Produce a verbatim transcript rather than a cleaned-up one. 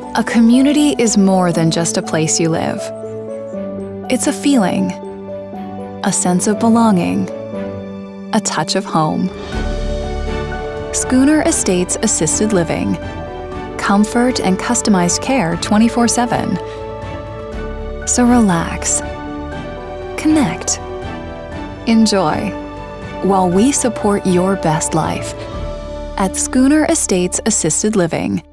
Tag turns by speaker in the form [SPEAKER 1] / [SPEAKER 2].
[SPEAKER 1] A community is more than just a place you live. It's a feeling, a sense of belonging, a touch of home. Schooner Estates Assisted Living. Comfort and customized care twenty-four seven. So relax, connect, enjoy, while we support your best life at Schooner Estates Assisted Living.